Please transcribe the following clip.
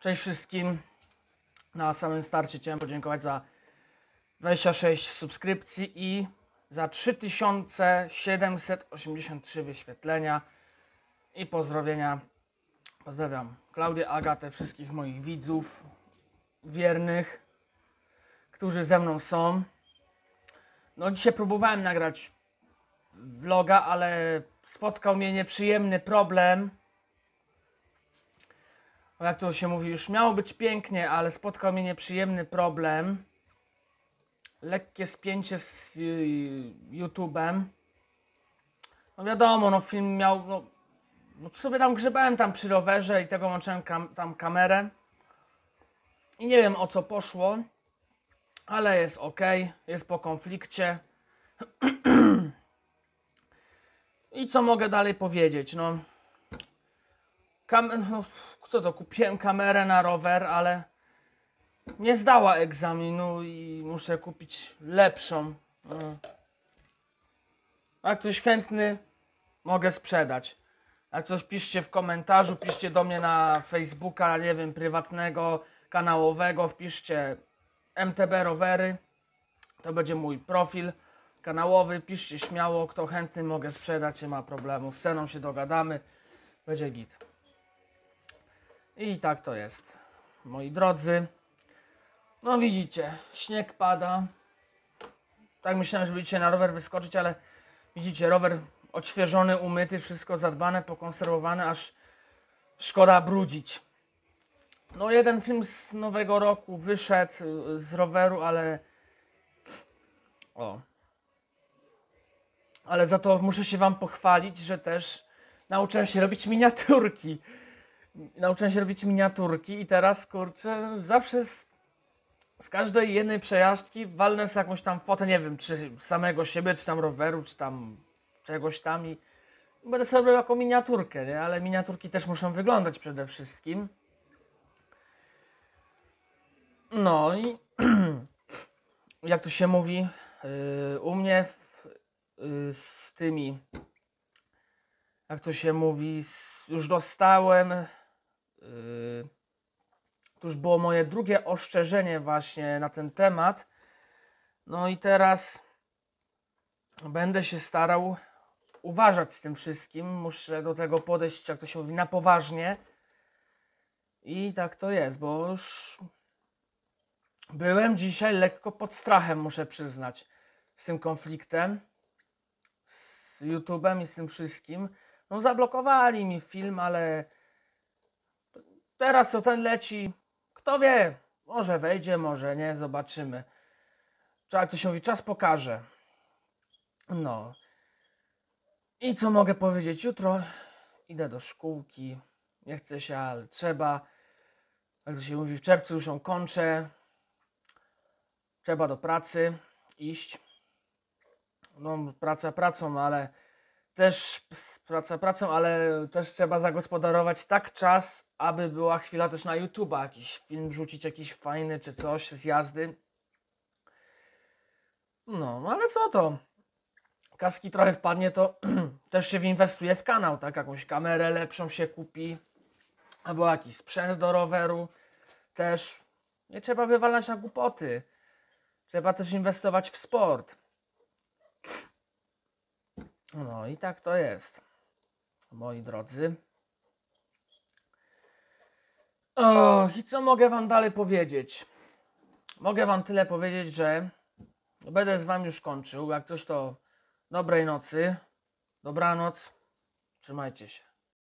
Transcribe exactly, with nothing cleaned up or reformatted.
Cześć wszystkim. Na samym starcie chciałem podziękować za dwadzieścia sześć subskrypcji i za trzy tysiące siedemset osiemdziesiąt trzy wyświetlenia i pozdrowienia. Pozdrawiam Klaudię, Agatę, wszystkich moich widzów wiernych, którzy ze mną są. No dzisiaj próbowałem nagrać vloga, ale spotkał mnie nieprzyjemny problem. Jak to się mówi, już miało być pięknie, ale spotkał mnie nieprzyjemny problem. Lekkie spięcie z y, YouTube'em. No wiadomo, no film miał, no, no sobie tam grzebałem tam przy rowerze i tego łączyłem kam, tam kamerę. I nie wiem o co poszło, ale jest ok, jest po konflikcie. I co mogę dalej powiedzieć, no. Kam no co to, kupiłem kamerę na rower, ale nie zdała egzaminu i muszę kupić lepszą. Jak ktoś chętny, mogę sprzedać. Jak coś piszcie w komentarzu, piszcie do mnie na Facebooka, nie wiem, prywatnego, kanałowego, wpiszcie M T B Rowery. To będzie mój profil kanałowy, piszcie śmiało, kto chętny, mogę sprzedać, nie ma problemu. Z ceną się dogadamy, będzie git. I tak to jest, moi drodzy. No widzicie, śnieg pada. Tak myślałem, że będziecie na rower wyskoczyć, ale widzicie, rower odświeżony, umyty, wszystko zadbane, pokonserwowane, aż szkoda brudzić. No jeden film z nowego roku wyszedł z roweru, ale... O. Ale za to muszę się wam pochwalić, że też nauczyłem się robić miniaturki. Nauczyłem się robić miniaturki i teraz, kurczę, zawsze z, z każdej jednej przejażdżki walnę sobie jakąś tam fotę, nie wiem, czy samego siebie, czy tam roweru, czy tam czegoś tam i będę sobie robił jako miniaturkę, nie? Ale miniaturki też muszą wyglądać przede wszystkim. No i jak to się mówi, yy, u mnie w, yy, z tymi, jak to się mówi, z, już dostałem... Yy, to już było moje drugie ostrzeżenie właśnie na ten temat. No i teraz będę się starał uważać z tym wszystkim. Muszę do tego podejść, jak to się mówi, na poważnie. I tak to jest, bo już byłem dzisiaj lekko pod strachem, muszę przyznać, z tym konfliktem, z YouTube'em i z tym wszystkim. No zablokowali mi film, ale teraz to ten leci. Kto wie, może wejdzie, może nie, zobaczymy. Trzeba, to się mówi, czas pokaże. No. I co mogę powiedzieć? Jutro idę do szkółki. Nie chcę się, ale trzeba. Jak to się mówi, w czerwcu już ją kończę. Trzeba do pracy iść. No, praca pracą, ale też praca pracą, ale też trzeba zagospodarować tak czas, aby była chwila też na YouTube'a, jakiś film rzucić, jakiś fajny czy coś z jazdy. No, ale co to? Kaski trochę wpadnie, to też się inwestuje w kanał, tak? Jakąś kamerę lepszą się kupi, albo jakiś sprzęt do roweru. Też nie trzeba wywalać na głupoty. Trzeba też inwestować w sport. No i tak to jest, moi drodzy. O, i co mogę wam dalej powiedzieć? Mogę wam tyle powiedzieć, że będę z wami już kończył. Jak coś to dobrej nocy, dobranoc, trzymajcie się.